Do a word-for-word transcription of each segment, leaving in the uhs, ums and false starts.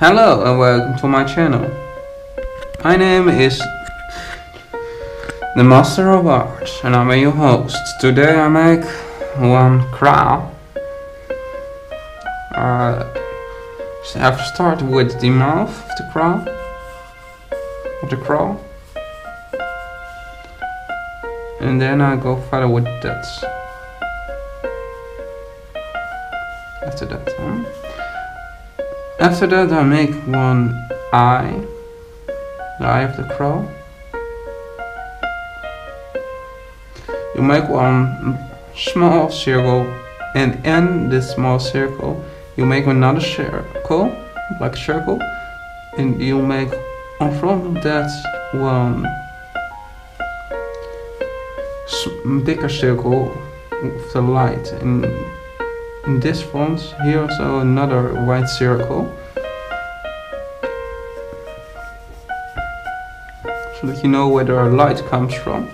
Hello and welcome to my channel. My name is the Master of Arts and I'm your host. Today I make one crow. Uh, so I have to start with the mouth of the crow. Of the crow. And then I go further with that. After that, huh? After that I make one eye, the eye of the crow. You make one small circle, and in this small circle you make another circle, like a circle, and you make in front of that one bigger circle with the light. And in this front, here also another white circle, so that you know where the light comes from.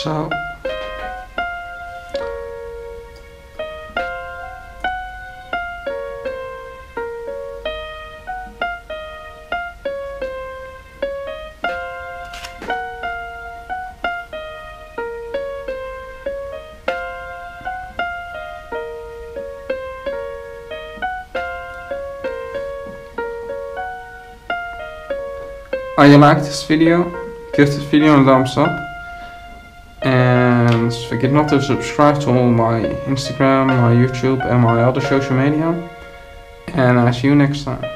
So oh, you like this video? Give this video a thumbs up, and forget not to subscribe to all my Instagram, my YouTube and my other social media, and I see you next time.